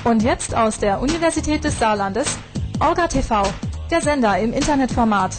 Und jetzt aus der Universität des Saarlandes, Orga TV, der Sender im Internetformat.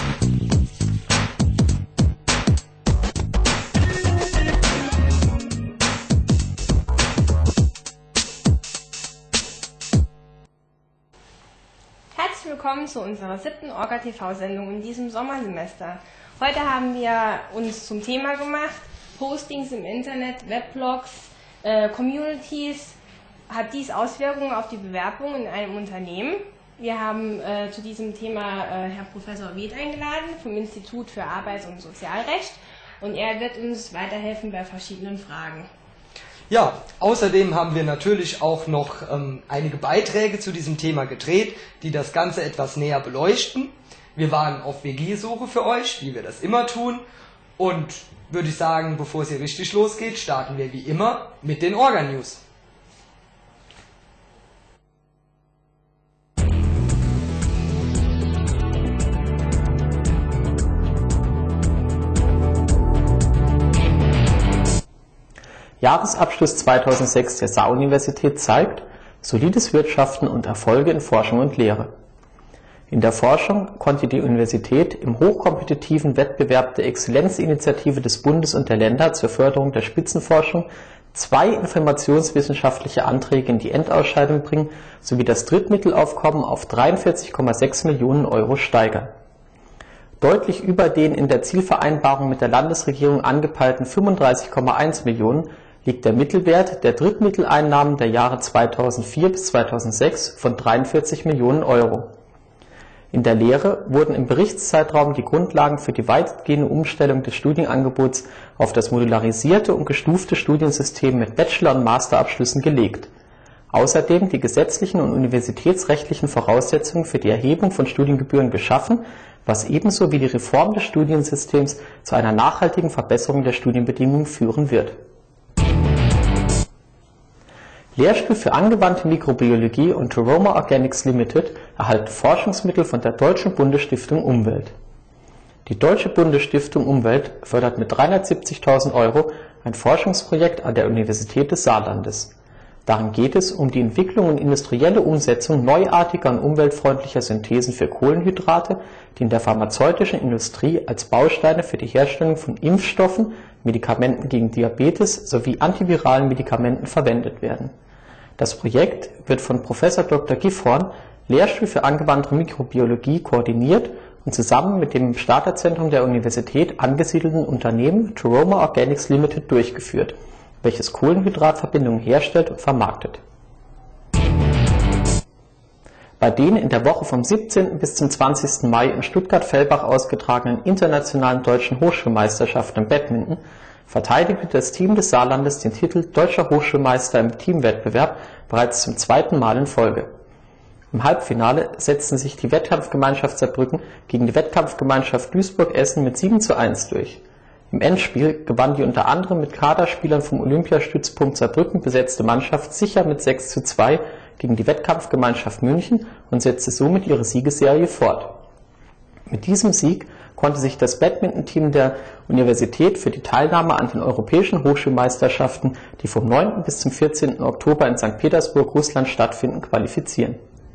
Herzlich willkommen zu unserer 7. Orga TV-Sendung in diesem Sommersemester. Heute haben wir uns zum Thema gemacht, Postings im Internet, Weblogs, Communities. Hat dies Auswirkungen auf die Bewerbung in einem Unternehmen? Wir haben zu diesem Thema Herrn Professor Weth eingeladen vom Institut für Arbeits- und Sozialrecht und er wird uns weiterhelfen bei verschiedenen Fragen. Ja, außerdem haben wir natürlich auch noch einige Beiträge zu diesem Thema gedreht, die das Ganze etwas näher beleuchten. Wir waren auf WG-Suche für euch, wie wir das immer tun. Und würde ich sagen, bevor es hier richtig losgeht, starten wir wie immer mit den Orga-News. Jahresabschluss 2006 der Saar-Universität zeigt solides Wirtschaften und Erfolge in Forschung und Lehre. In der Forschung konnte die Universität im hochkompetitiven Wettbewerb der Exzellenzinitiative des Bundes und der Länder zur Förderung der Spitzenforschung 2 informationswissenschaftliche Anträge in die Endausscheidung bringen sowie das Drittmittelaufkommen auf 43,6 Millionen Euro steigern. Deutlich über den in der Zielvereinbarung mit der Landesregierung angepeilten 35,1 Millionen liegt der Mittelwert der Drittmitteleinnahmen der Jahre 2004 bis 2006 von 43 Millionen Euro. In der Lehre wurden im Berichtszeitraum die Grundlagen für die weitgehende Umstellung des Studienangebots auf das modularisierte und gestufte Studiensystem mit Bachelor- und Masterabschlüssen gelegt. Außerdem die gesetzlichen und universitätsrechtlichen Voraussetzungen für die Erhebung von Studiengebühren geschaffen, was ebenso wie die Reform des Studiensystems zu einer nachhaltigen Verbesserung der Studienbedingungen führen wird. Lehrstuhl für angewandte Mikrobiologie und Aroma Organics Limited erhalten Forschungsmittel von der Deutschen Bundesstiftung Umwelt. Die Deutsche Bundesstiftung Umwelt fördert mit 370.000 Euro ein Forschungsprojekt an der Universität des Saarlandes. Darin geht es um die Entwicklung und industrielle Umsetzung neuartiger und umweltfreundlicher Synthesen für Kohlenhydrate, die in der pharmazeutischen Industrie als Bausteine für die Herstellung von Impfstoffen, Medikamenten gegen Diabetes sowie antiviralen Medikamenten verwendet werden. Das Projekt wird von Professor Dr. Gifhorn, Lehrstuhl für angewandte Mikrobiologie, koordiniert und zusammen mit dem im Starterzentrum der Universität angesiedelten Unternehmen Aroma Organics Limited durchgeführt, welches Kohlenhydratverbindungen herstellt und vermarktet. Bei den in der Woche vom 17. bis zum 20. Mai in Stuttgart-Fellbach ausgetragenen internationalen deutschen Hochschulmeisterschaften im Badminton verteidigte das Team des Saarlandes den Titel Deutscher Hochschulmeister im Teamwettbewerb bereits zum 2. Mal in Folge. Im Halbfinale setzten sich die Wettkampfgemeinschaft Saarbrücken gegen die Wettkampfgemeinschaft Duisburg-Essen mit 7:1 durch. Im Endspiel gewann die unter anderem mit Kaderspielern vom Olympiastützpunkt Saarbrücken besetzte Mannschaft sicher mit 6:2 gegen die Wettkampfgemeinschaft München und setzte somit ihre Siegesserie fort. Mit diesem Sieg konnte sich das Badminton-Team der Universität für die Teilnahme an den Europäischen Hochschulmeisterschaften, die vom 9. bis zum 14. Oktober in St. Petersburg, Russland stattfinden, qualifizieren.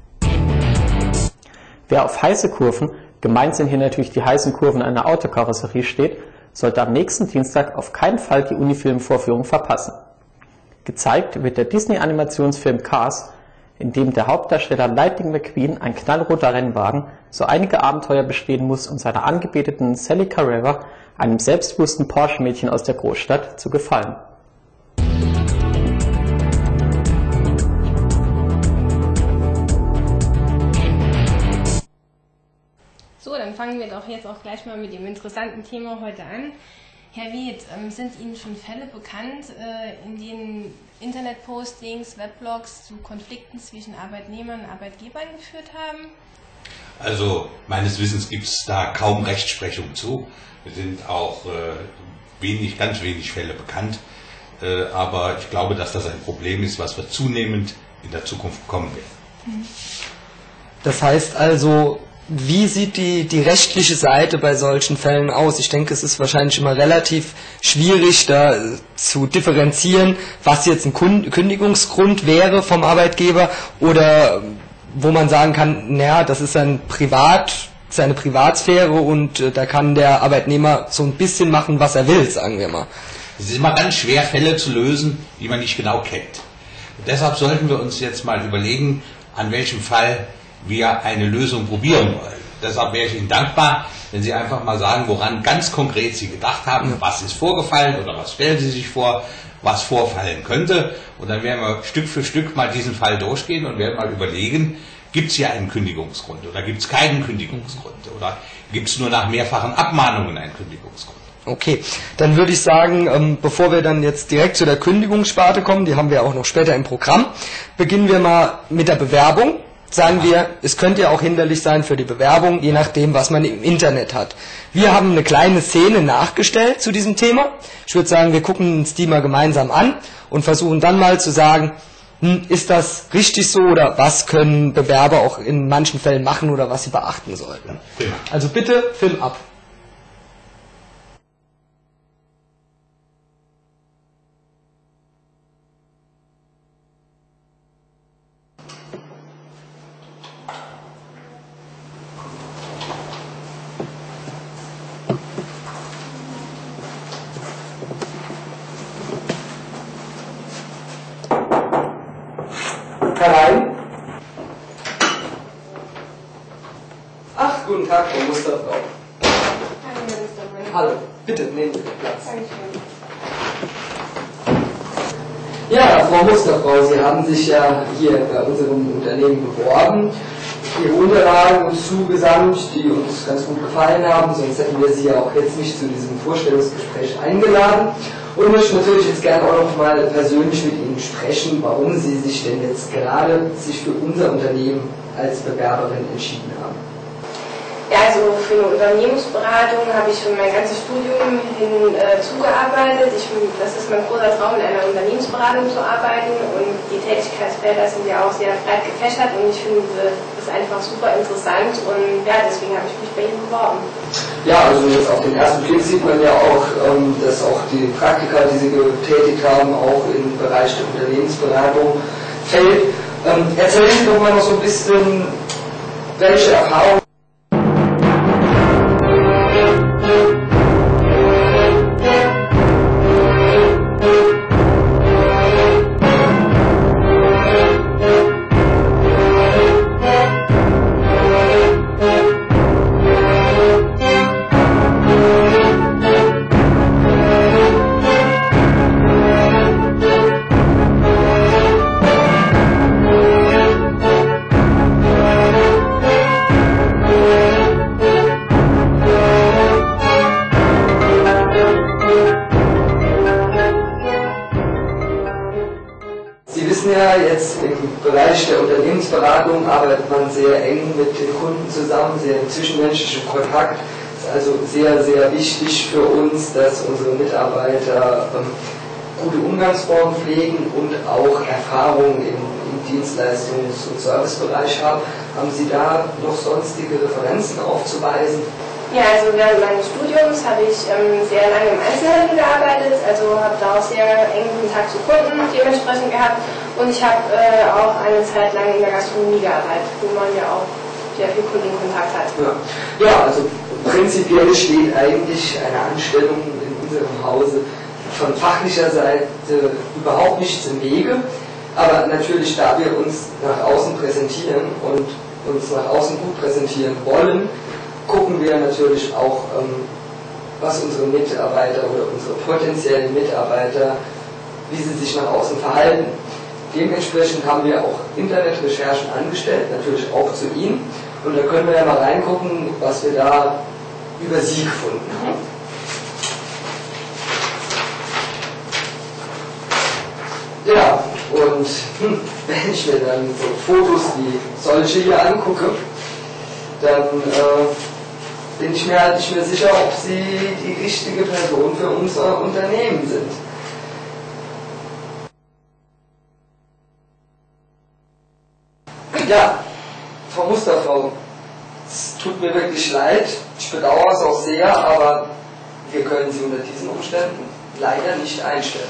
Wer auf heiße Kurven, gemeint sind hier natürlich die heißen Kurven einer Autokarosserie, steht, sollte am nächsten Dienstag auf keinen Fall die Unifilm-Vorführung verpassen. Gezeigt wird der Disney-Animationsfilm Cars, in dem der Hauptdarsteller Lightning McQueen, ein knallroter Rennwagen, so einige Abenteuer bestehen muss, um seiner angebeteten Sally Carrera, einem selbstbewussten Porsche-Mädchen aus der Großstadt, zu gefallen. So, dann fangen wir doch jetzt auch gleich mal mit dem interessanten Thema heute an. Herr Weth, sind Ihnen schon Fälle bekannt, in denen Internetpostings, Weblogs zu Konflikten zwischen Arbeitnehmern und Arbeitgebern geführt haben? Also meines Wissens gibt es da kaum Rechtsprechung zu. Es sind auch ganz wenig Fälle bekannt. Aber ich glaube, dass das ein Problem ist, was wir zunehmend in der Zukunft bekommen werden. Das heißt also, Wie sieht die rechtliche Seite bei solchen Fällen aus? Ich denke, es ist wahrscheinlich immer relativ schwierig, da zu differenzieren, was jetzt ein Kündigungsgrund wäre vom Arbeitgeber oder wo man sagen kann, naja, das ist seine Privatsphäre und da kann der Arbeitnehmer so ein bisschen machen, was er will, sagen wir mal. Es ist immer ganz schwer, Fälle zu lösen, die man nicht genau kennt. Und deshalb sollten wir uns jetzt mal überlegen, an welchem Fall wir eine Lösung probieren wollen. Deshalb wäre ich Ihnen dankbar, wenn Sie einfach mal sagen, woran ganz konkret Sie gedacht haben, was ist vorgefallen oder was stellen Sie sich vor, was vorfallen könnte. Und dann werden wir Stück für Stück mal diesen Fall durchgehen und werden mal überlegen, gibt es hier einen Kündigungsgrund oder gibt es keinen Kündigungsgrund oder gibt es nur nach mehrfachen Abmahnungen einen Kündigungsgrund. Okay, dann würde ich sagen, bevor wir dann jetzt direkt zu der Kündigungssparte kommen, die haben wir auch noch später im Programm, beginnen wir mal mit der Bewerbung. Sagen wir, es könnte ja auch hinderlich sein für die Bewerbung, je nachdem, was man im Internet hat. Wir haben eine kleine Szene nachgestellt zu diesem Thema. Ich würde sagen, wir gucken uns die mal gemeinsam an und versuchen dann mal zu sagen, ist das richtig so oder was können Bewerber auch in manchen Fällen machen oder was sie beachten sollten. Also bitte, Film ab. Herein. Ach, guten Tag, Frau Musterfrau. Hallo, bitte nehmen Sie den Platz. Ja, Frau Musterfrau, Sie haben sich ja hier bei unserem Unternehmen beworben, Ihre Unterlagen uns zugesandt, die uns ganz gut gefallen haben, sonst hätten wir Sie ja auch jetzt nicht zu diesem Vorstellungsgespräch eingeladen. Und möchte natürlich jetzt gerne auch noch mal persönlich mit Ihnen sprechen, warum Sie sich denn jetzt gerade für unser Unternehmen als Bewerberin entschieden haben. Ja, also für eine Unternehmensberatung habe ich schon mein ganzes Studium hin zugearbeitet. Das ist mein großer Traum, in einer Unternehmensberatung zu arbeiten und die Tätigkeitsfelder sind ja auch sehr breit gefächert und ich finde das einfach super interessant und ja, deswegen habe ich mich bei Ihnen beworben. Ja, also jetzt auf den ersten Blick sieht man ja auch, dass auch die Praktika, die Sie getätigt haben, auch im Bereich der Unternehmensberatung fällt. Erzählen Sie doch mal noch so ein bisschen, welche Erfahrungen jetzt im Bereich der Unternehmensberatung arbeitet man sehr eng mit den Kunden zusammen, sehr im zwischenmenschlichen Kontakt. Es ist also sehr, sehr wichtig für uns, dass unsere Mitarbeiter gute Umgangsformen pflegen und auch Erfahrungen im Dienstleistungs- und Servicebereich haben. Haben Sie da noch sonstige Referenzen aufzuweisen? Ja, also während meines Studiums habe ich sehr lange im Einzelhandel gearbeitet, also habe da auch sehr engen Kontakt zu Kunden dementsprechend gehabt und ich habe auch eine Zeit lang in der Gastronomie gearbeitet, wo man ja auch sehr viel Kundenkontakt hat. Ja, also prinzipiell steht eigentlich eine Anstellung in unserem Hause von fachlicher Seite überhaupt nichts im Wege, aber natürlich, da wir uns nach außen präsentieren und uns nach außen gut präsentieren wollen, gucken wir natürlich auch, was unsere Mitarbeiter oder unsere potenziellen Mitarbeiter, wie sie sich nach außen verhalten. Dementsprechend haben wir auch Internetrecherchen angestellt, natürlich auch zu Ihnen. Und da können wir ja mal reingucken, was wir da über Sie gefunden haben. Ja, und wenn ich mir dann so Fotos wie solche hier angucke, dann bin ich mir halt nicht mehr sicher, ob Sie die richtige Person für unser Unternehmen sind. Ja, Frau Musterfrau, Es tut mir wirklich leid, ich bedauere es auch sehr, aber wir können sie unter diesen Umständen leider nicht einstellen.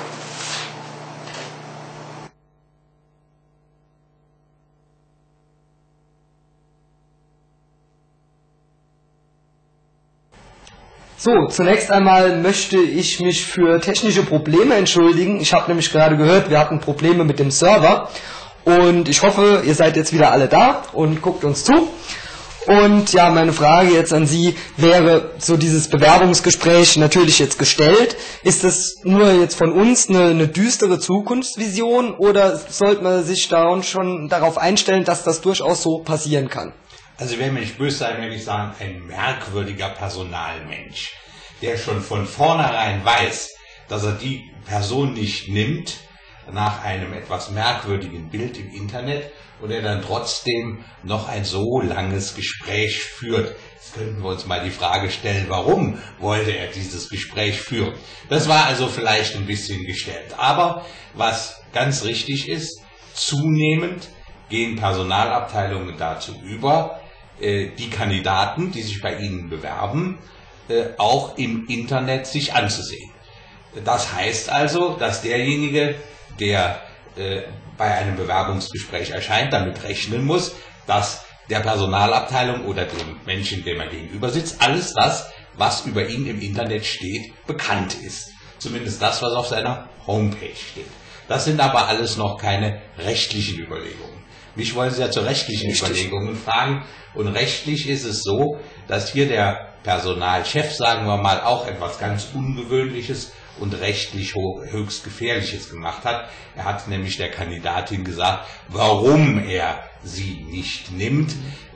So, zunächst einmal möchte ich mich für technische Probleme entschuldigen. Ich habe nämlich gerade gehört, wir hatten Probleme mit dem Server und ich hoffe, ihr seid jetzt wieder alle da und guckt uns zu. Und ja, meine Frage jetzt an Sie wäre, so dieses Bewerbungsgespräch natürlich jetzt gestellt. Ist das nur jetzt von uns eine düstere Zukunftsvision oder sollte man sich da schon darauf einstellen, dass das durchaus so passieren kann? Also ich werde mir nicht böse sein, wenn ich sage, ein merkwürdiger Personalmensch, der schon von vornherein weiß, dass er die Person nicht nimmt, nach einem etwas merkwürdigen Bild im Internet, und er dann trotzdem noch ein so langes Gespräch führt. Jetzt könnten wir uns mal die Frage stellen, warum wollte er dieses Gespräch führen? Das war also vielleicht ein bisschen gestellt. Aber was ganz richtig ist, zunehmend gehen Personalabteilungen dazu über, die Kandidaten, die sich bei ihnen bewerben, auch im Internet sich anzusehen. Das heißt also, dass derjenige, der bei einem Bewerbungsgespräch erscheint, damit rechnen muss, dass der Personalabteilung oder dem Menschen, dem er gegenüber sitzt, alles das, was über ihn im Internet steht, bekannt ist. Zumindest das, was auf seiner Homepage steht. Das sind aber alles noch keine rechtlichen Überlegungen. Mich wollen Sie ja zu rechtlichen Überlegungen fragen. Und rechtlich ist es so, dass hier der Personalchef, sagen wir mal, auch etwas ganz Ungewöhnliches und rechtlich höchst Gefährliches gemacht hat. Er hat nämlich der Kandidatin gesagt, warum er sie nicht nimmt.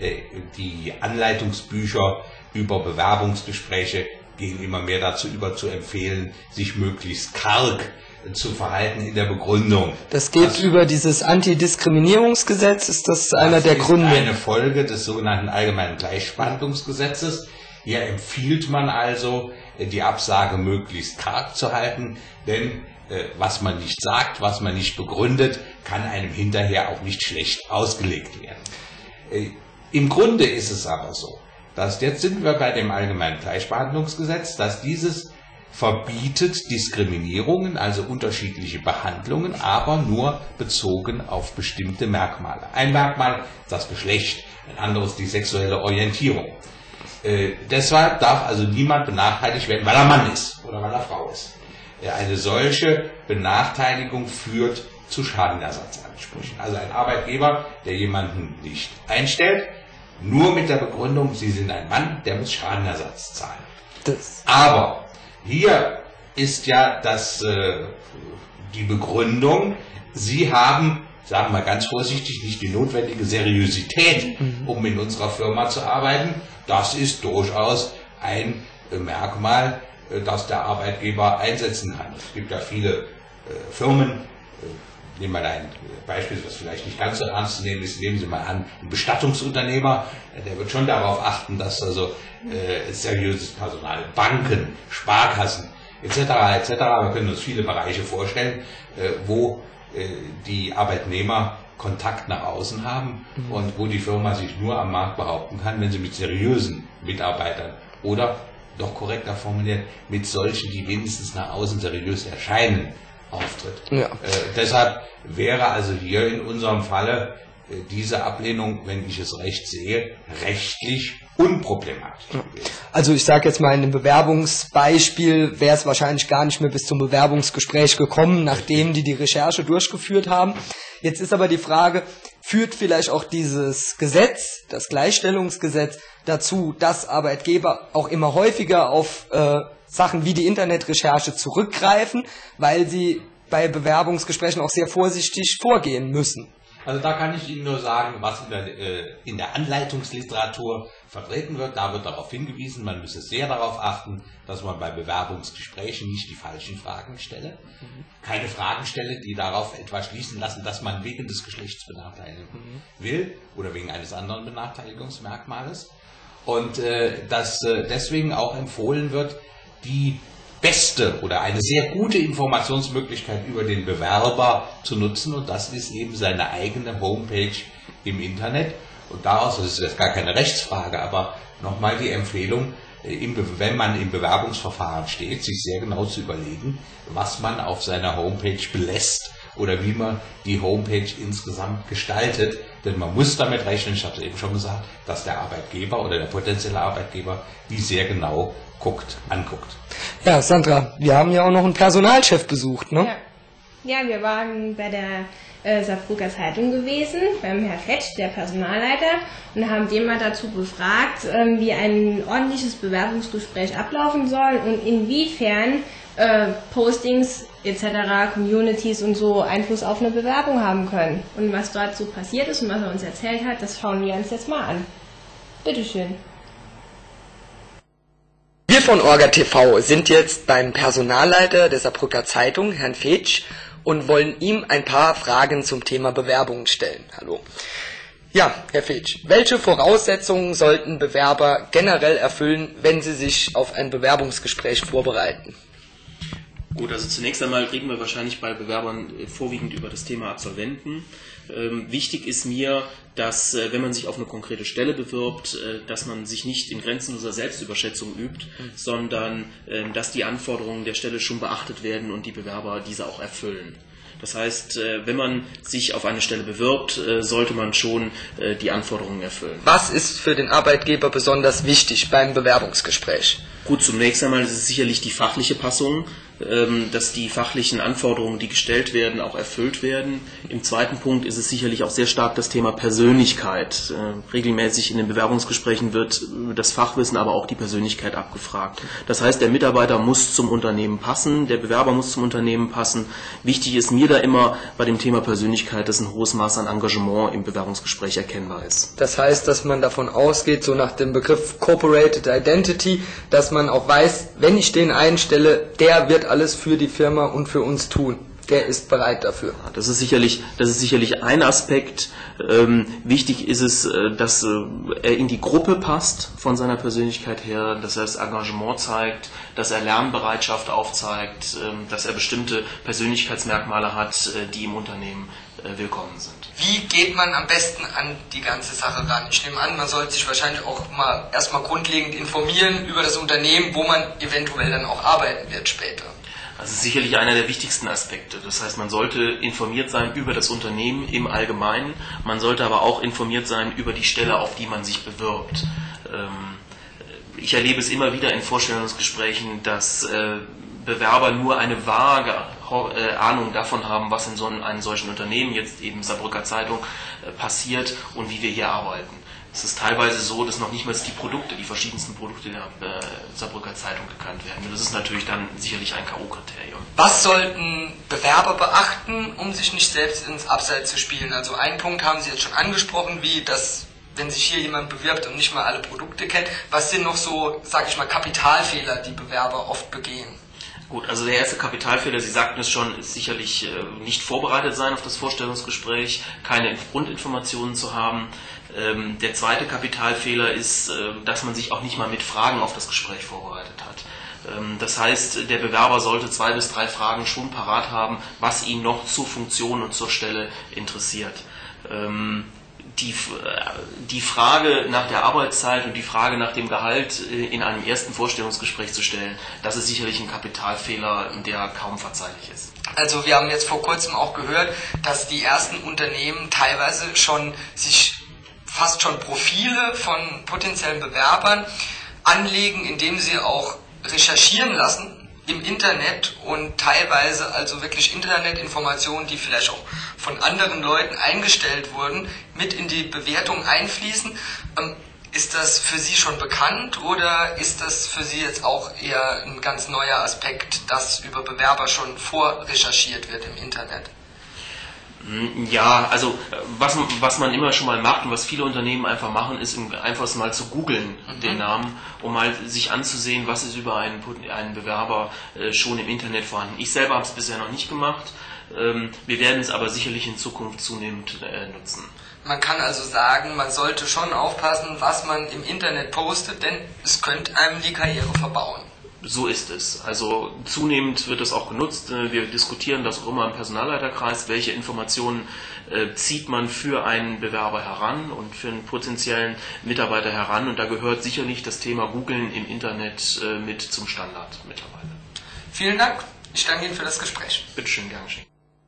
Die Anleitungsbücher über Bewerbungsgespräche gehen immer mehr dazu über, zu empfehlen, sich möglichst karg zu verhalten in der Begründung. Das geht über dieses Antidiskriminierungsgesetz, ist das einer der Gründe? Das ist eine Folge des sogenannten Allgemeinen Gleichbehandlungsgesetzes. Hier empfiehlt man also, die Absage möglichst karg zu halten, denn was man nicht sagt, was man nicht begründet, kann einem hinterher auch nicht schlecht ausgelegt werden. Im Grunde ist es aber so, dass jetzt sind wir bei dem Allgemeinen Gleichbehandlungsgesetz, dass dieses verbietet Diskriminierungen, also unterschiedliche Behandlungen, aber nur bezogen auf bestimmte Merkmale. Ein Merkmal das Geschlecht, ein anderes die sexuelle Orientierung. Deshalb darf also niemand benachteiligt werden, weil er Mann ist oder weil er Frau ist. Eine solche Benachteiligung führt zu Schadenersatzansprüchen. Also ein Arbeitgeber, der jemanden nicht einstellt, nur mit der Begründung, Sie sind ein Mann, der muss Schadenersatz zahlen. Aber hier ist ja die Begründung, Sie haben, sagen wir ganz vorsichtig, nicht die notwendige Seriosität, um in unserer Firma zu arbeiten. Das ist durchaus ein Merkmal, das der Arbeitgeber einsetzen kann. Es gibt ja viele Firmen, nehmen wir ein Beispiel, was vielleicht nicht ganz so ernst zu nehmen ist, nehmen Sie mal an, ein Bestattungsunternehmer, der wird schon darauf achten, dass also seriöses Personal, Banken, Sparkassen etc. etc. Wir können uns viele Bereiche vorstellen, wo die Arbeitnehmer Kontakt nach außen haben und wo die Firma sich nur am Markt behaupten kann, wenn sie mit seriösen Mitarbeitern oder, doch korrekter formuliert, mit solchen, die wenigstens nach außen seriös erscheinen, auftritt. Ja. Deshalb wäre also hier in unserem Falle diese Ablehnung, wenn ich es recht sehe, rechtlich unproblematisch. Also ich sage jetzt mal, in dem Bewerbungsbeispiel wäre es wahrscheinlich gar nicht mehr bis zum Bewerbungsgespräch gekommen, nachdem die Recherche durchgeführt haben. Jetzt ist aber die Frage, führt vielleicht auch dieses Gesetz, das Gleichstellungsgesetz, dazu, dass Arbeitgeber auch immer häufiger auf Sachen wie die Internetrecherche zurückgreifen, weil sie bei Bewerbungsgesprächen auch sehr vorsichtig vorgehen müssen? Also da kann ich Ihnen nur sagen, was in der Anleitungsliteratur vertreten wird. Da wird darauf hingewiesen, man müsse sehr darauf achten, dass man bei Bewerbungsgesprächen nicht die falschen Fragen stelle. Keine Fragen stelle, die darauf etwa schließen lassen, dass man wegen des Geschlechts benachteiligen will oder wegen eines anderen Benachteiligungsmerkmales. Und dass deswegen auch empfohlen wird, die beste oder eine sehr gute Informationsmöglichkeit über den Bewerber zu nutzen, und das ist eben seine eigene Homepage im Internet. Und daraus, das ist jetzt gar keine Rechtsfrage, aber nochmal die Empfehlung, wenn man im Bewerbungsverfahren steht, sich sehr genau zu überlegen, was man auf seiner Homepage belässt oder wie man die Homepage insgesamt gestaltet. Denn man muss damit rechnen, ich habe es eben schon gesagt, dass der Arbeitgeber oder der potenzielle Arbeitgeber die sehr genau anguckt. Ja, Sandra, wir haben ja auch noch einen Personalchef besucht, ne? Ja, wir waren bei der Saarbrücker Zeitung gewesen, beim Herrn Fetsch, der Personalleiter, und haben den mal dazu befragt, wie ein ordentliches Bewerbungsgespräch ablaufen soll und inwiefern Postings etc., Communities und so Einfluss auf eine Bewerbung haben können. Und was dort so passiert ist und was er uns erzählt hat, das schauen wir uns jetzt mal an. Bitteschön. Wir von Orga TV sind jetzt beim Personalleiter der Saarbrücker Zeitung, Herrn Fetsch, und wollen ihm ein paar Fragen zum Thema Bewerbungen stellen. Hallo. Ja, Herr Fetsch, welche Voraussetzungen sollten Bewerber generell erfüllen, wenn sie sich auf ein Bewerbungsgespräch vorbereiten? Gut, also zunächst einmal reden wir wahrscheinlich bei Bewerbern vorwiegend über das Thema Absolventen. Wichtig ist mir, dass, wenn man sich auf eine konkrete Stelle bewirbt, dass man sich nicht in grenzenloser Selbstüberschätzung übt, sondern dass die Anforderungen der Stelle schon beachtet werden und die Bewerber diese auch erfüllen. Das heißt, wenn man sich auf eine Stelle bewirbt, sollte man schon die Anforderungen erfüllen. Was ist für den Arbeitgeber besonders wichtig beim Bewerbungsgespräch? Gut, zunächst einmal ist es sicherlich die fachliche Passung, dass die fachlichen Anforderungen, die gestellt werden, auch erfüllt werden. Im zweiten Punkt ist es sicherlich auch sehr stark das Thema Persönlichkeit. Regelmäßig in den Bewerbungsgesprächen wird das Fachwissen, aber auch die Persönlichkeit abgefragt. Das heißt, der Mitarbeiter muss zum Unternehmen passen, der Bewerber muss zum Unternehmen passen. Wichtig ist mir da immer bei dem Thema Persönlichkeit, dass ein hohes Maß an Engagement im Bewerbungsgespräch erkennbar ist. Das heißt, dass man davon ausgeht, so nach dem Begriff Corporate Identity, dass man auch weiß, wenn ich den einstelle, der wird alles für die Firma und für uns tun. Der ist bereit dafür. Das ist sicherlich ein Aspekt. Wichtig ist es, dass er in die Gruppe passt von seiner Persönlichkeit her, dass er das Engagement zeigt, dass er Lernbereitschaft aufzeigt, dass er bestimmte Persönlichkeitsmerkmale hat, die im Unternehmen willkommen sind. Wie geht man am besten an die ganze Sache ran? Ich nehme an, man sollte sich wahrscheinlich auch erstmal grundlegend informieren über das Unternehmen, wo man eventuell dann auch arbeiten wird später. Das ist sicherlich einer der wichtigsten Aspekte. Das heißt, man sollte informiert sein über das Unternehmen im Allgemeinen, man sollte aber auch informiert sein über die Stelle, auf die man sich bewirbt. Ich erlebe es immer wieder in Vorstellungsgesprächen, dass Bewerber nur eine vage Ahnung davon haben, was in so einem solchen Unternehmen, jetzt eben Saarbrücker Zeitung, passiert und wie wir hier arbeiten. Es ist teilweise so, dass noch nicht mal die verschiedensten Produkte der Saarbrücker Zeitung gekannt werden. Das ist natürlich dann sicherlich ein K.O.-Kriterium. Was sollten Bewerber beachten, um sich nicht selbst ins Abseits zu spielen? Also einen Punkt haben Sie jetzt schon angesprochen, wie das, wenn sich hier jemand bewirbt und nicht mal alle Produkte kennt. Was sind noch so, sag ich mal, Kapitalfehler, die Bewerber oft begehen? Gut, also der erste Kapitalfehler, Sie sagten es schon, ist sicherlich nicht vorbereitet sein auf das Vorstellungsgespräch, keine Grundinformationen zu haben. Der zweite Kapitalfehler ist, dass man sich auch nicht mal mit Fragen auf das Gespräch vorbereitet hat. Das heißt, der Bewerber sollte 2 bis 3 Fragen schon parat haben, was ihn noch zur Funktion und zur Stelle interessiert. Die Frage nach der Arbeitszeit und die Frage nach dem Gehalt in einem ersten Vorstellungsgespräch zu stellen, das ist sicherlich ein Kapitalfehler, der kaum verzeihlich ist. Also wir haben jetzt vor kurzem auch gehört, dass die ersten Unternehmen teilweise sich fast schon Profile von potenziellen Bewerbern anlegen, indem sie auch recherchieren lassen im Internet und teilweise also wirklich Internetinformationen, die vielleicht auch von anderen Leuten eingestellt wurden, mit in die Bewertung einfließen. Ist das für Sie schon bekannt oder ist das für Sie jetzt auch eher ein ganz neuer Aspekt, dass über Bewerber schon vorrecherchiert wird im Internet? Ja, also was man immer schon mal macht und was viele Unternehmen einfach machen, ist einfach mal zu googeln, den Namen, um mal sich anzusehen, was ist über einen Bewerber schon im Internet vorhanden. Ich selber habe es bisher noch nicht gemacht, wir werden es aber sicherlich in Zukunft zunehmend nutzen. Man kann also sagen, man sollte schon aufpassen, was man im Internet postet, denn es könnte einem die Karriere verbauen. so ist es. Also zunehmend wird es auch genutzt. Wir diskutieren das auch immer im Personalleiterkreis, welche Informationen zieht man für einen Bewerber heran und für einen potenziellen Mitarbeiter heran. Und da gehört sicherlich das Thema Googlen im Internet mit zum Standard mittlerweile. Vielen Dank. Ich danke Ihnen für das Gespräch. Bitte schön, gern geschehen.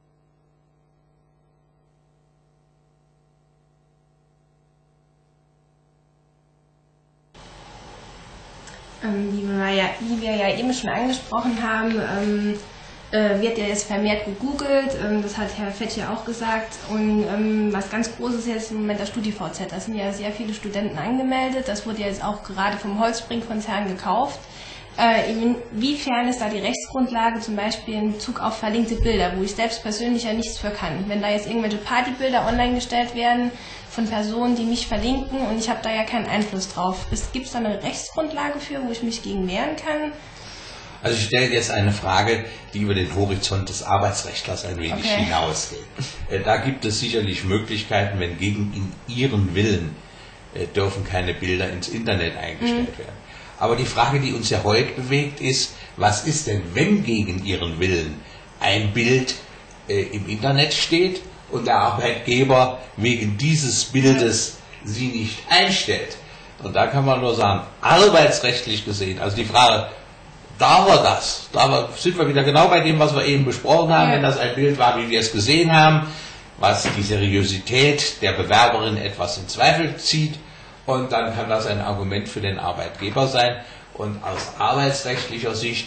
Wie wir ja eben schon angesprochen haben, wird ja jetzt vermehrt gegoogelt, das hat Herr Fetsch ja auch gesagt, und was ganz Großes ist jetzt im Moment das StudiVZ, da sind ja sehr viele Studenten angemeldet, das wurde ja jetzt auch gerade vom Holzbring-Konzern gekauft. Inwiefern ist da die Rechtsgrundlage zum Beispiel in Bezug auf verlinkte Bilder, wo ich selbst persönlich ja nichts für kann? Wenn da jetzt irgendwelche Partybilder online gestellt werden von Personen, die mich verlinken und ich habe da ja keinen Einfluss drauf. Gibt es da eine Rechtsgrundlage für, wo ich mich gegen wehren kann? Also ich stelle jetzt eine Frage, die über den Horizont des Arbeitsrechtlers ein wenig hinausgeht. Da gibt es sicherlich Möglichkeiten, wenn gegen Ihren Willen dürfen keine Bilder ins Internet eingestellt werden. Aber die Frage, die uns ja heute bewegt, ist, was ist denn, wenn gegen Ihren Willen ein Bild im Internet steht und der Arbeitgeber wegen dieses Bildes Sie nicht einstellt? Und da kann man nur sagen, arbeitsrechtlich gesehen, also die Frage, darf er das? Da sind wir wieder genau bei dem, was wir eben besprochen haben, wenn das ein Bild war, wie wir es gesehen haben, was die Seriosität der Bewerberin etwas in Zweifel zieht. Und dann kann das ein Argument für den Arbeitgeber sein. Und aus arbeitsrechtlicher Sicht,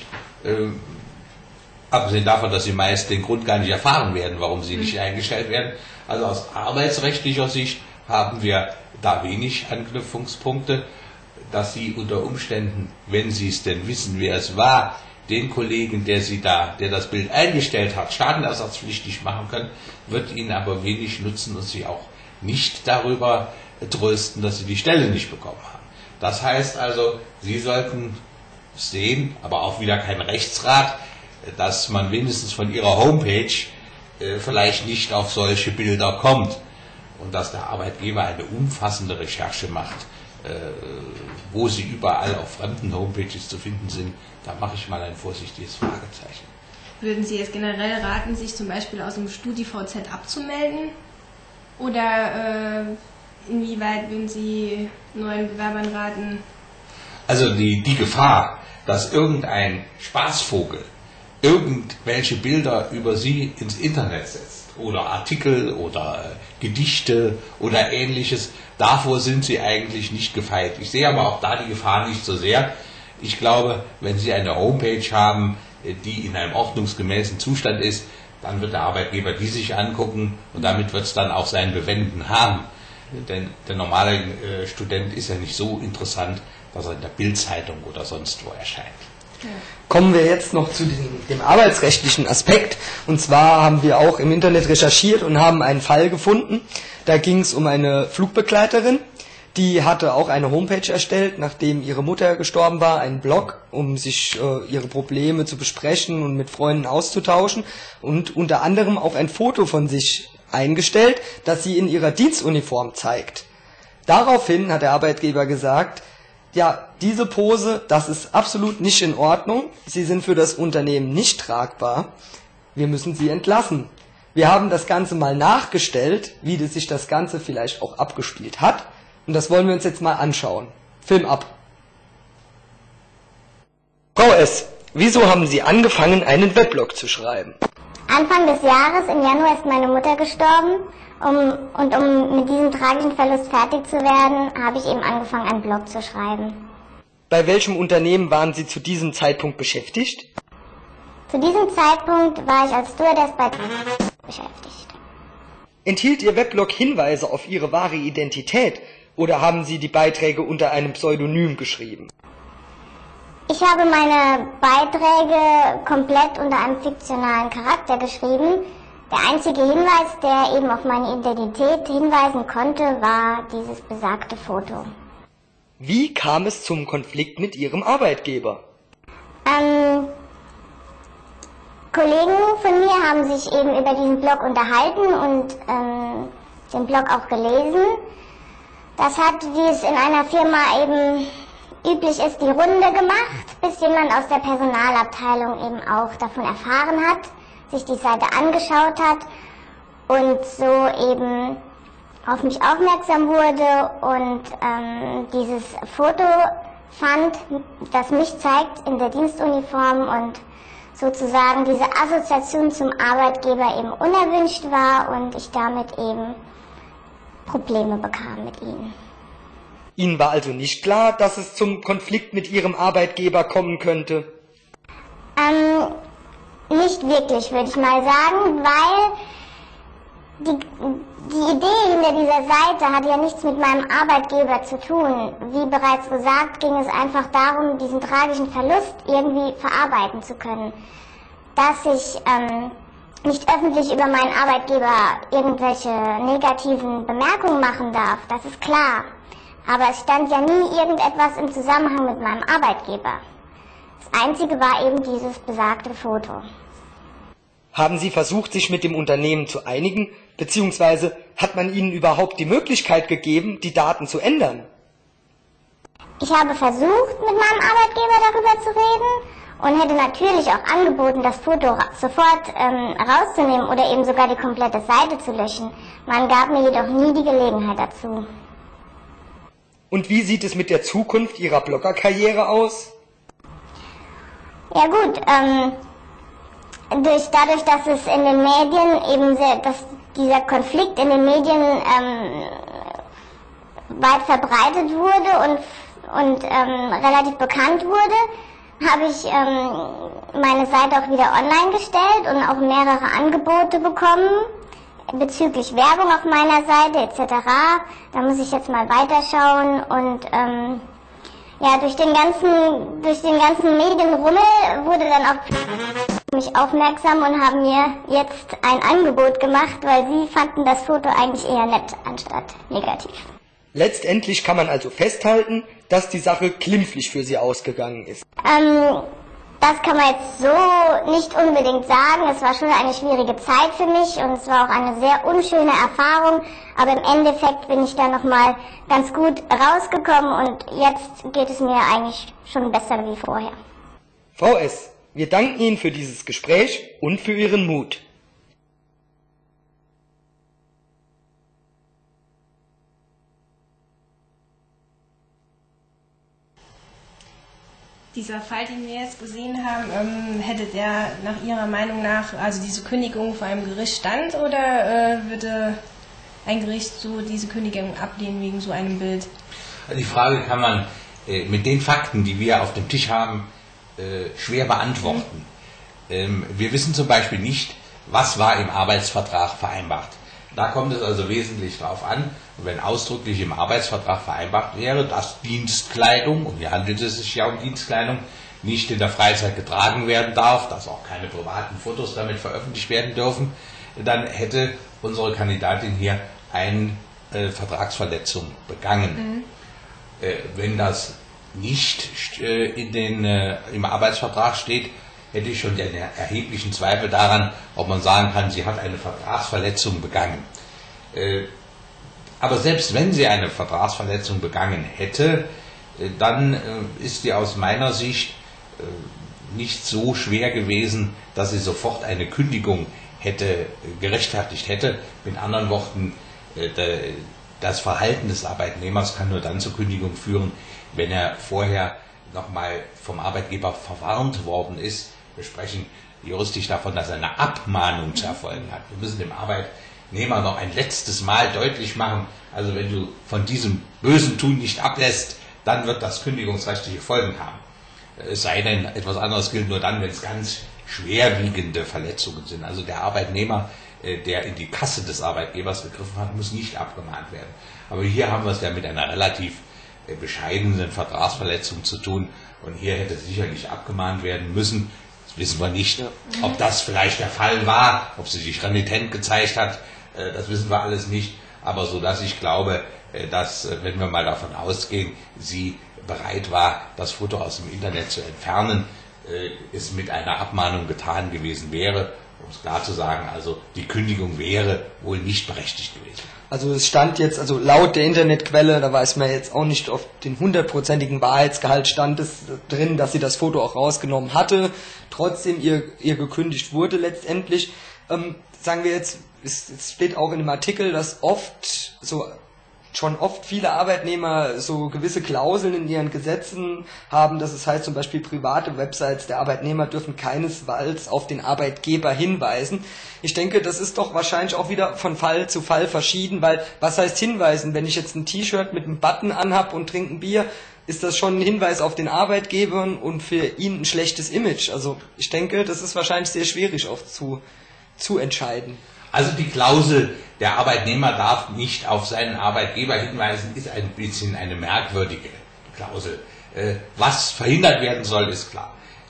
abgesehen davon, dass Sie meist den Grund gar nicht erfahren werden, warum Sie nicht eingestellt werden, also aus arbeitsrechtlicher Sicht haben wir da wenig Anknüpfungspunkte, dass Sie unter Umständen, wenn Sie es denn wissen, wer es war, den Kollegen, der das Bild eingestellt hat, schadenersatzpflichtig machen können, wird Ihnen aber wenig nutzen und Sie auch nicht darüber trösten, dass Sie die Stelle nicht bekommen haben. Das heißt also, Sie sollten sehen, aber auch wieder kein Rechtsrat, dass man wenigstens von Ihrer Homepage vielleicht nicht auf solche Bilder kommt und dass der Arbeitgeber eine umfassende Recherche macht, wo Sie überall auf fremden Homepages zu finden sind. Da mache ich mal ein vorsichtiges Fragezeichen. Würden Sie jetzt generell raten, sich zum Beispiel aus dem StudiVZ abzumelden? Oder inwieweit würden Sie neuen Bewerbern raten? Also die Gefahr, dass irgendein Spaßvogel irgendwelche Bilder über Sie ins Internet setzt oder Artikel oder Gedichte oder Ähnliches, davor sind Sie eigentlich nicht gefeit. Ich sehe aber auch da die Gefahr nicht so sehr. Ich glaube, wenn Sie eine Homepage haben, die in einem ordnungsgemäßen Zustand ist, dann wird der Arbeitgeber die sich angucken und damit wird es dann auch sein Bewenden haben. Denn der normale Student ist ja nicht so interessant, dass er in der Bild-Zeitung oder sonst wo erscheint. Kommen wir jetzt noch zu dem arbeitsrechtlichen Aspekt. Und zwar haben wir auch im Internet recherchiert und haben einen Fall gefunden. Da ging es um eine Flugbegleiterin, die hatte auch eine Homepage erstellt, nachdem ihre Mutter gestorben war, einen Blog, um sich ihre Probleme zu besprechen und mit Freunden auszutauschen und unter anderem auch ein Foto von sich eingestellt, das sie in ihrer Dienstuniform zeigt. Daraufhin hat der Arbeitgeber gesagt, ja, diese Pose, das ist absolut nicht in Ordnung, Sie sind für das Unternehmen nicht tragbar, wir müssen Sie entlassen. Wir haben das Ganze mal nachgestellt, wie sich das Ganze vielleicht auch abgespielt hat, und das wollen wir uns jetzt mal anschauen. Film ab. Frau S., wieso haben Sie angefangen, einen Weblog zu schreiben? Anfang des Jahres, im Januar, ist meine Mutter gestorben. Um mit diesem tragischen Verlust fertig zu werden, habe ich eben angefangen, einen Blog zu schreiben. Bei welchem Unternehmen waren Sie zu diesem Zeitpunkt beschäftigt? Zu diesem Zeitpunkt war ich als Stewardess bei beschäftigt. Enthielt Ihr Weblog Hinweise auf Ihre wahre Identität oder haben Sie die Beiträge unter einem Pseudonym geschrieben? Ich habe meine Beiträge komplett unter einem fiktionalen Charakter geschrieben. Der einzige Hinweis, der eben auf meine Identität hinweisen konnte, war dieses besagte Foto. Wie kam es zum Konflikt mit Ihrem Arbeitgeber? Kollegen von mir haben sich eben über diesen Blog unterhalten und den Blog auch gelesen. Das hat, wie es in einer Firma eben üblich ist, die Runde gemacht, bis jemand aus der Personalabteilung eben auch davon erfahren hat, sich die Seite angeschaut hat und so eben auf mich aufmerksam wurde und dieses Foto fand, das mich zeigt in der Dienstuniform und sozusagen diese Assoziation zum Arbeitgeber eben unerwünscht war und ich damit eben Probleme bekam mit ihnen. Ihnen war also nicht klar, dass es zum Konflikt mit Ihrem Arbeitgeber kommen könnte? Nicht wirklich, würde ich mal sagen, weil die Idee hinter dieser Seite hat ja nichts mit meinem Arbeitgeber zu tun. Wie bereits gesagt, ging es einfach darum, diesen tragischen Verlust irgendwie verarbeiten zu können. Dass ich nicht öffentlich über meinen Arbeitgeber irgendwelche negativen Bemerkungen machen darf, das ist klar. Aber es stand ja nie irgendetwas im Zusammenhang mit meinem Arbeitgeber. Das Einzige war eben dieses besagte Foto. Haben Sie versucht, sich mit dem Unternehmen zu einigen, beziehungsweise hat man Ihnen überhaupt die Möglichkeit gegeben, die Daten zu ändern? Ich habe versucht, mit meinem Arbeitgeber darüber zu reden und hätte natürlich auch angeboten, das Foto sofort rauszunehmen oder eben sogar die komplette Seite zu löschen. Man gab mir jedoch nie die Gelegenheit dazu. Und wie sieht es mit der Zukunft Ihrer Bloggerkarriere aus? Ja gut, dadurch, dass es in den Medien eben dass dieser Konflikt in den Medien weit verbreitet wurde und relativ bekannt wurde, habe ich meine Seite auch wieder online gestellt und auch mehrere Angebote bekommen bezüglich Werbung auf meiner Seite etc. Da muss ich jetzt mal weiterschauen und ja, durch den ganzen Medienrummel wurde dann auch mich aufmerksam und haben mir jetzt ein Angebot gemacht, weil sie fanden das Foto eigentlich eher nett anstatt negativ. Letztendlich kann man also festhalten, dass die Sache glimpflich für Sie ausgegangen ist. Das kann man jetzt so nicht unbedingt sagen. Es war schon eine schwierige Zeit für mich und es war auch eine sehr unschöne Erfahrung. Aber im Endeffekt bin ich da nochmal ganz gut rausgekommen und jetzt geht es mir eigentlich schon besser wie vorher. Frau S., wir danken Ihnen für dieses Gespräch und für Ihren Mut. Dieser Fall, den wir jetzt gesehen haben, hätte der nach Ihrer Meinung nach, also diese Kündigung vor einem Gericht stand oder würde ein Gericht so diese Kündigung ablehnen wegen so einem Bild? Die Frage kann man mit den Fakten, die wir auf dem Tisch haben, schwer beantworten. Wir wissen zum Beispiel nicht, was war im Arbeitsvertrag vereinbart. Da kommt es also wesentlich darauf an, wenn ausdrücklich im Arbeitsvertrag vereinbart wäre, dass Dienstkleidung, und hier handelt es sich ja um Dienstkleidung, nicht in der Freizeit getragen werden darf, dass auch keine privaten Fotos damit veröffentlicht werden dürfen, dann hätte unsere Kandidatin hier eine Vertragsverletzung begangen. Wenn das nicht im Arbeitsvertrag steht, hätte ich schon den erheblichen Zweifel daran, ob man sagen kann, sie hat eine Vertragsverletzung begangen. Aber selbst wenn sie eine Vertragsverletzung begangen hätte, dann ist sie aus meiner Sicht nicht so schwer gewesen, dass sie sofort eine Kündigung gerechtfertigt hätte. Mit anderen Worten, das Verhalten des Arbeitnehmers kann nur dann zur Kündigung führen, wenn er vorher nochmal vom Arbeitgeber verwarnt worden ist. Wir sprechen juristisch davon, dass eine Abmahnung zu erfolgen hat. Wir müssen dem Arbeitnehmer noch ein letztes Mal deutlich machen, also wenn du von diesem bösen Tun nicht ablässt, dann wird das kündigungsrechtliche Folgen haben. Es sei denn, etwas anderes gilt nur dann, wenn es ganz schwerwiegende Verletzungen sind. Also der Arbeitnehmer, der in die Kasse des Arbeitgebers gegriffen hat, muss nicht abgemahnt werden. Aber hier haben wir es ja mit einer relativ bescheidenen Vertragsverletzung zu tun und hier hätte sicherlich abgemahnt werden müssen. Das wissen wir nicht, ob das vielleicht der Fall war, ob sie sich renitent gezeigt hat, das wissen wir alles nicht. Aber so dass ich glaube, dass, wenn wir mal davon ausgehen, sie bereit war, das Foto aus dem Internet zu entfernen, es mit einer Abmahnung getan gewesen wäre. um es klar zu sagen, also die Kündigung wäre wohl nicht berechtigt gewesen. Also es stand jetzt, also laut der Internetquelle, da weiß man jetzt auch nicht auf den 100%igen Wahrheitsgehalt, stand es drin, dass sie das Foto auch rausgenommen hatte, trotzdem ihr gekündigt wurde letztendlich. Sagen wir jetzt, es steht auch in dem Artikel, dass schon oft viele Arbeitnehmer so gewisse Klauseln in ihren Gesetzen haben, dass es heißt zum Beispiel, private Websites der Arbeitnehmer dürfen keinesfalls auf den Arbeitgeber hinweisen. Ich denke, das ist doch wahrscheinlich auch wieder von Fall zu Fall verschieden, weil was heißt hinweisen? Wenn ich jetzt ein T-Shirt mit einem Button anhab und trinke ein Bier, ist das schon ein Hinweis auf den Arbeitgeber und für ihn ein schlechtes Image. Also ich denke, das ist wahrscheinlich sehr schwierig auch zu entscheiden. Also die Klausel, der Arbeitnehmer darf nicht auf seinen Arbeitgeber hinweisen, ist ein bisschen eine merkwürdige Klausel. Was verhindert werden soll, ist klar.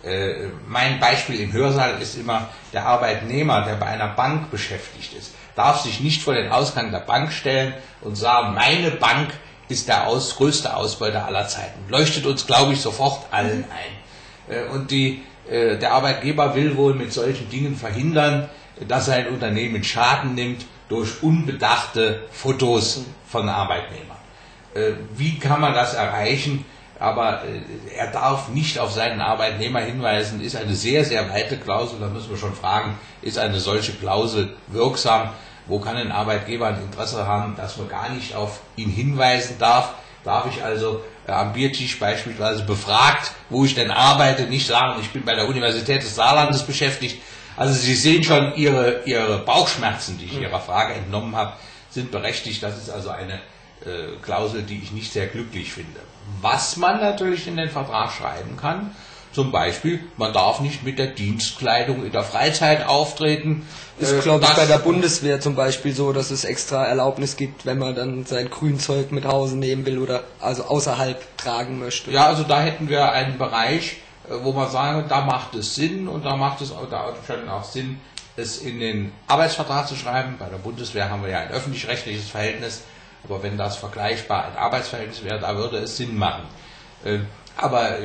Mein Beispiel im Hörsaal ist immer, der Arbeitnehmer, der bei einer Bank beschäftigt ist, darf sich nicht vor den Ausgang der Bank stellen und sagen, meine Bank ist der größte Ausbeuter aller Zeiten. Leuchtet uns, glaube ich, sofort allen ein. Und der Arbeitgeber will wohl mit solchen Dingen verhindern, dass ein Unternehmen Schaden nimmt durch unbedachte Fotos von Arbeitnehmern. Wie kann man das erreichen? Aber er darf nicht auf seinen Arbeitnehmer hinweisen, ist eine sehr, sehr weite Klausel. Da müssen wir schon fragen, ist eine solche Klausel wirksam? Wo kann ein Arbeitgeber ein Interesse haben, dass man gar nicht auf ihn hinweisen darf? Darf ich also am Biertisch beispielsweise befragt, wo ich denn arbeite, nicht sagen, ich bin bei der Universität des Saarlandes beschäftigt? Also Sie sehen schon, Ihre Bauchschmerzen, die ich Ihrer Frage entnommen habe, sind berechtigt. Das ist also eine Klausel, die ich nicht sehr glücklich finde. Was man natürlich in den Vertrag schreiben kann, zum Beispiel, man darf nicht mit der Dienstkleidung in der Freizeit auftreten. Ist, glaube ich, bei der Bundeswehr zum Beispiel so, dass es extra Erlaubnis gibt, wenn man dann sein Grünzeug mit Hause nehmen will oder also außerhalb tragen möchte. Ja, also da hätten wir einen Bereich, wo man sagen, da macht es Sinn und da macht es auch Sinn, es in den Arbeitsvertrag zu schreiben. Bei der Bundeswehr haben wir ja ein öffentlich-rechtliches Verhältnis, aber wenn das vergleichbar ein Arbeitsverhältnis wäre, da würde es Sinn machen. Aber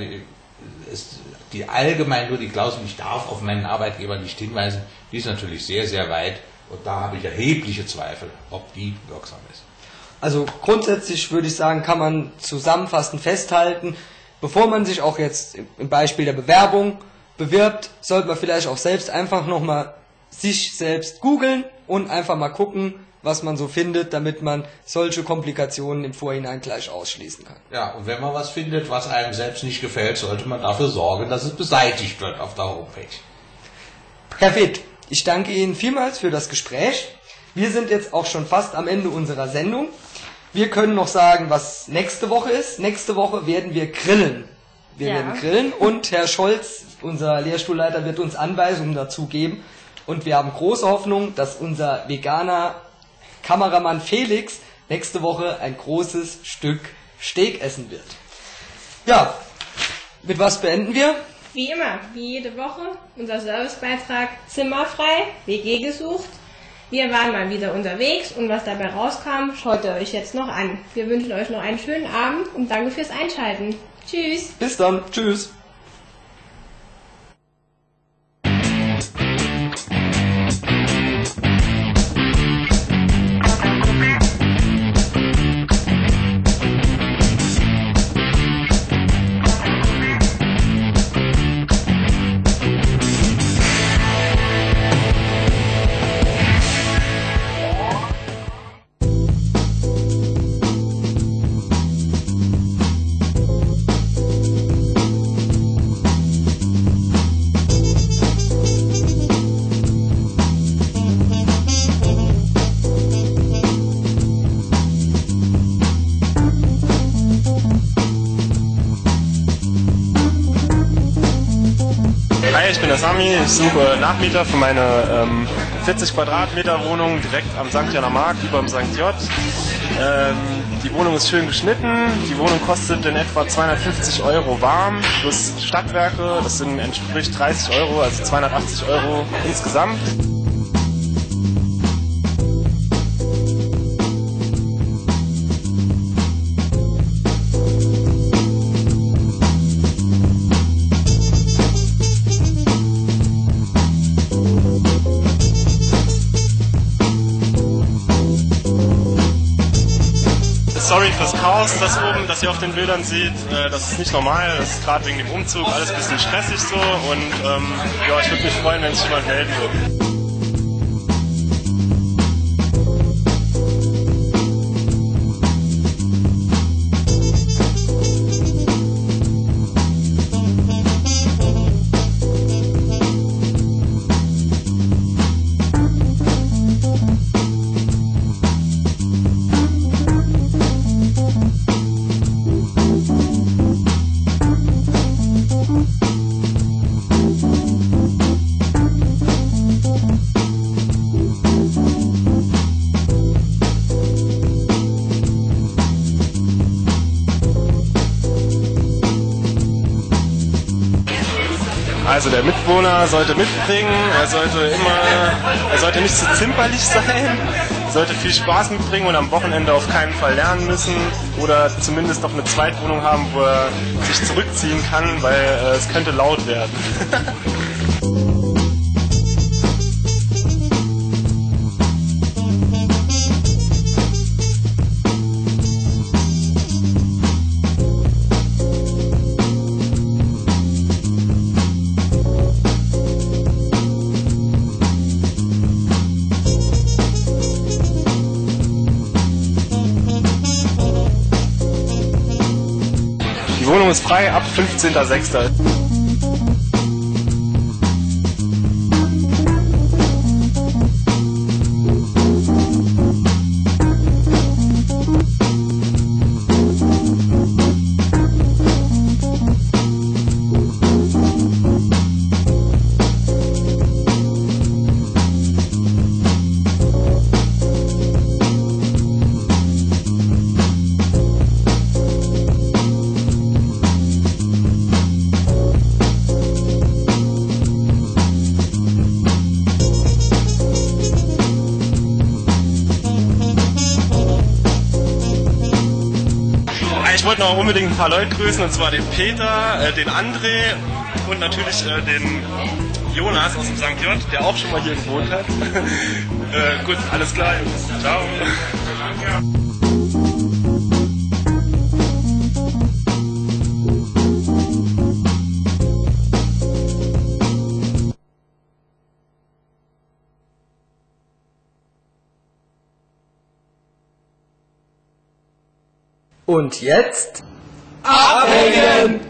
die allgemein nur die Klausel, ich darf auf meinen Arbeitgeber nicht hinweisen, die ist natürlich sehr, sehr weit und da habe ich erhebliche Zweifel, ob die wirksam ist. Also grundsätzlich würde ich sagen, kann man zusammenfassend festhalten, bevor man sich auch jetzt im Beispiel der Bewerbung bewirbt, sollte man vielleicht auch selbst einfach nochmal sich selbst googeln und einfach mal gucken, was man so findet, damit man solche Komplikationen im Vorhinein gleich ausschließen kann. Ja, und wenn man was findet, was einem selbst nicht gefällt, sollte man dafür sorgen, dass es beseitigt wird auf der Homepage. Herr Feth, ich danke Ihnen vielmals für das Gespräch. Wir sind jetzt auch schon fast am Ende unserer Sendung. Wir können noch sagen, was nächste Woche ist. Nächste Woche werden wir grillen. Wir werden grillen und Herr Scholz, unser Lehrstuhlleiter, wird uns Anweisungen dazu geben. Und wir haben große Hoffnung, dass unser veganer Kameramann Felix nächste Woche ein großes Stück Steak essen wird. Ja, mit was beenden wir? Wie immer, wie jede Woche, unser Servicebeitrag Zimmerfrei, WG gesucht. Wir waren mal wieder unterwegs und was dabei rauskam, schaut ihr euch jetzt noch an. Wir wünschen euch noch einen schönen Abend und danke fürs Einschalten. Tschüss. Bis dann. Tschüss. Hi, ich bin der Sami, ich suche Nachmieter für meine 40 Quadratmeter Wohnung direkt am St. Janer Markt über dem St. J. Die Wohnung ist schön geschnitten, die Wohnung kostet in etwa 250 € warm plus Stadtwerke, das entspricht 30 €, also 280 € insgesamt. sorry fürs Chaos, das ihr auf den Bildern seht. Das ist nicht normal, das ist gerade wegen dem Umzug alles ein bisschen stressig so. Und ja, ich würde mich freuen, wenn sich jemand melden würde. Also der Mitbewohner sollte mitbringen, er sollte nicht zu zimperlich sein, sollte viel Spaß mitbringen und am Wochenende auf keinen Fall lernen müssen oder zumindest noch eine Zweitwohnung haben, wo er sich zurückziehen kann, weil es könnte laut werden. Die Wohnung ist frei ab 15.06. Ich wollte noch unbedingt ein paar Leute grüßen, und zwar den Peter, den André und natürlich den Jonas aus dem St. J, der auch schon mal hier gewohnt hat. Gut, alles klar, Jungs. Ciao. Und jetzt abhängen!